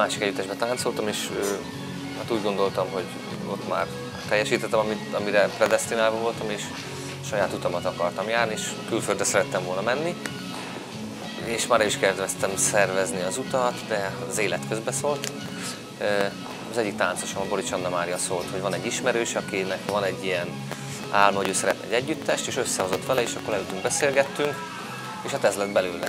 másik együttesben táncoltam, és hát úgy gondoltam, hogy ott már teljesítettem, amire predesztinálva voltam, és saját utamat akartam járni, és külföldre szerettem volna menni. És már is kezdtem szervezni az utat, de az élet közbeszólt. Az egyik táncosom, a Borics Anna Mária szólt, hogy van egy ismerős, akinek van egy ilyen álma, hogy ő szeretne egy együttest, és összehozott vele, és akkor leültünk, beszélgettünk, és hát ez lett belőle.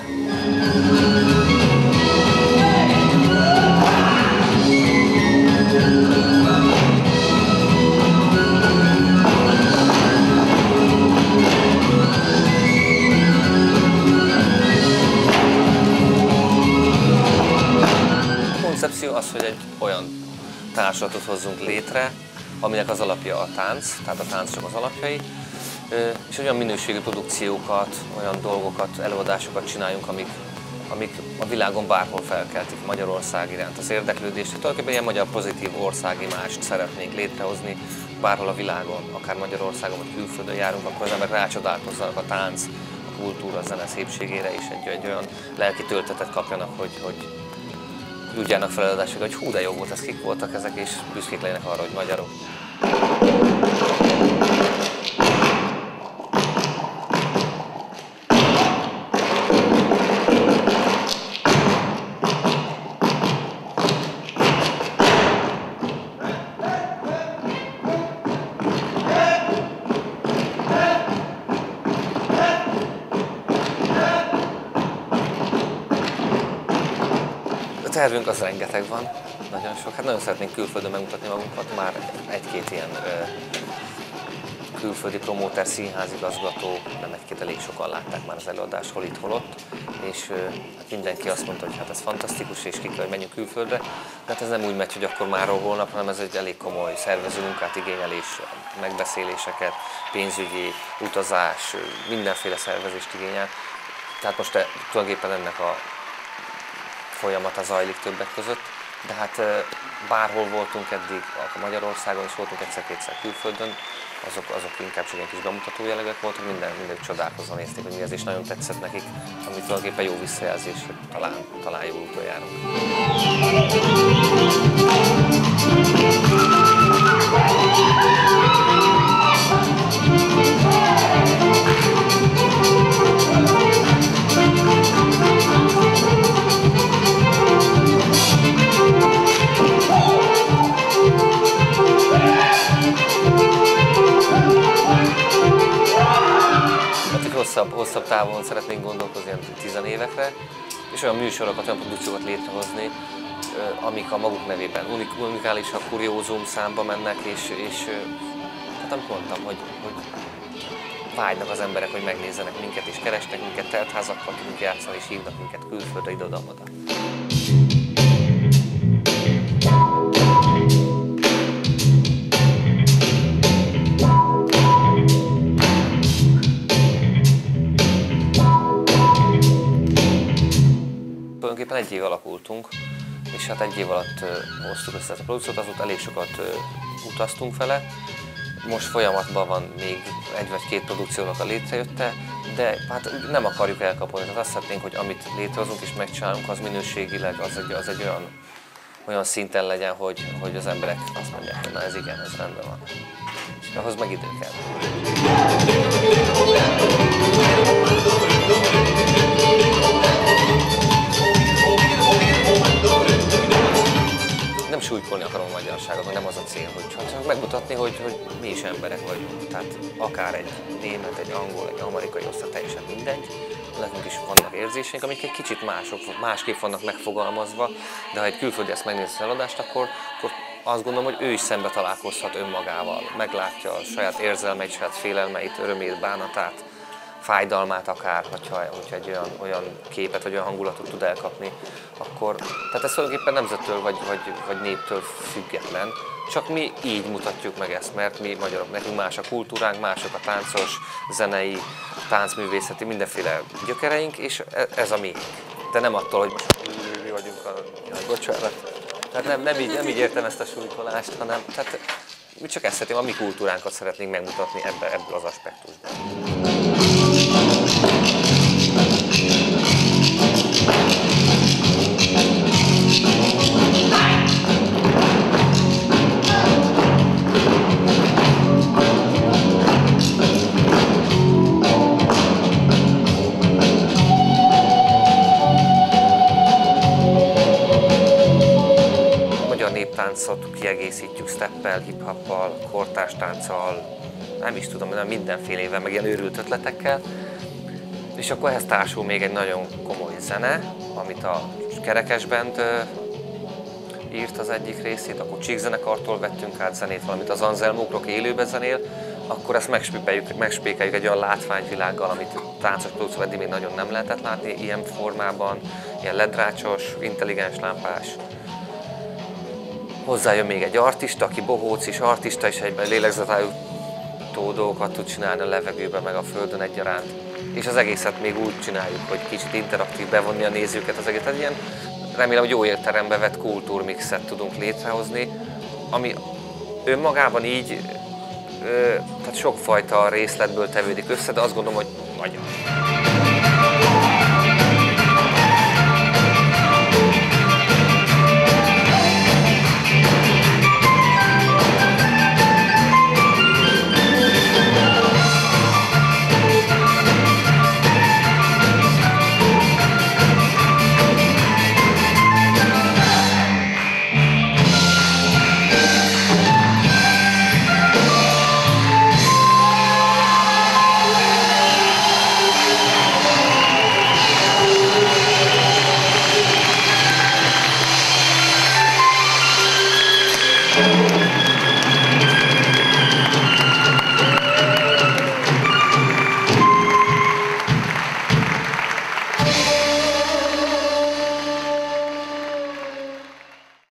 A koncepció az, hogy egy olyan társulatot hozzunk létre, aminek az alapja a tánc, tehát a tánc csak az alapjai, és olyan minőségű produkciókat, olyan dolgokat, előadásokat csináljunk, amik a világon bárhol felkeltik Magyarország iránt az érdeklődést. Tulajdonképpen ilyen magyar pozitív országimást szeretnénk létrehozni bárhol a világon, akár Magyarországon vagy külföldön járunk, akkor az emberek rácsodálkozzanak a tánc, a kultúra, a zene szépségére, és egy olyan lelki töltetet kapjanak, hogy tudjának feladások, hogy hú, de jó volt, kik voltak ezek, és büszkék legyenek arra, hogy magyarok. A tervünk az rengeteg van, nagyon sok. Hát nagyon szeretnénk külföldön megmutatni magunkat, már egy-két ilyen külföldi promóter, színházigazgató, nem egy-két, elég sokan látták már az előadást, hol itt, hol ott, és hát mindenki azt mondta, hogy hát ez fantasztikus, és ki kell, hogy menjünk külföldre. De hát ez nem úgy megy, hogy akkor máról holnap, hanem ez egy elég komoly szervező munkát igényel, és megbeszéléseket, pénzügyi, utazás, mindenféle szervezést igényel. Tehát most tulajdonképpen ennek a folyamata zajlik többek között, de hát bárhol voltunk eddig, a Magyarországon is voltunk egyszer-kétszer külföldön, azok inkább csak egy kis bemutató jellegek voltak, mindenki csodálkozva nézték, hogy mi ez, és nagyon tetszett nekik, ami tulajdonképpen jó visszajelzés, hogy talán jó úton járunk. Hosszabb távon szeretnénk gondolkozni, ilyen 10 évekre, és olyan műsorokat, olyan produkciókat létrehozni, amik a maguk nevében unikálisak, kuriózum számba mennek, és hát amit mondtam, hogy vágynak az emberek, hogy megnézzenek minket, és keresnek minket, teltházakkal tudunk játszani, és hívnak minket külföldre, ide-oda-oda. Tulajdonképpen egy év alakultunk, és hát egy év alatt hoztuk össze ezt a produkciót, azóta elég sokat utaztunk vele. Most folyamatban van még egy vagy két produkciónak a létrejötte, de hát nem akarjuk elkapolni. Tehát azt szeretnénk, hogy amit létrehozunk és megcsinálunk, az minőségileg az egy olyan szinten legyen, hogy az emberek azt mondják, hogy na ez igen, ez rendben van. És ahhoz meg idő kell. Nem súlykolni akarom a magyarságot, nem az a cél, hogy csak megmutatni, hogy mi is emberek vagyunk. Tehát akár egy német, egy angol, egy amerikai, aztán teljesen mindegy. Nekünk is vannak érzéseink, amik egy kicsit másképp vannak megfogalmazva, de ha egy külföldi ezt megnézi az eladást, akkor azt gondolom, hogy ő is szembe találkozhat önmagával. Meglátja a saját érzelmeit, saját félelmeit, örömét, bánatát, fájdalmát akár, hogyha egy olyan képet vagy olyan hangulatot tud elkapni, akkor, tehát ez tulajdonképpen nemzettől vagy néptől független, csak mi így mutatjuk meg ezt, mert mi magyarok, nekünk más a kultúránk, mások a táncos, zenei, táncművészeti, mindenféle gyökereink, és ez a mi. De nem attól, hogy most mi vagyunk bocsánat. Tehát nem így értem ezt a súlykolást, hanem tehát mi csak ezt szeretném, a mi kultúránkat szeretnénk megmutatni ebből az aspektusból. steppel, hip-hoppal, kortárs tánccal, nem is tudom, mindenfélevel, meg ilyen őrült ötletekkel. És akkor ehhez társul még egy nagyon komoly zene, amit a Kerekesband írt az egyik részét, akkor Csík zenekartól vettünk át zenét, valamint az Anselmókról élőbe zenél, akkor ezt megspékeljük egy olyan látványvilággal, amit táncos produkció eddig még nagyon nem lehetett látni ilyen formában, ilyen ledrácsos, intelligens lámpás. Hozzájön még egy artista, aki bohóc is, artista és egyben lélegzetállító dolgokat tud csinálni a levegőben, meg a földön egyaránt. És az egészet még úgy csináljuk, hogy kicsit interaktív, bevonni a nézőket az egészet. Ilyen, remélem, hogy jó értelembe vett kultúrmixet tudunk létrehozni, ami önmagában így, tehát sokfajta részletből tevődik össze, de azt gondolom, hogy magyar.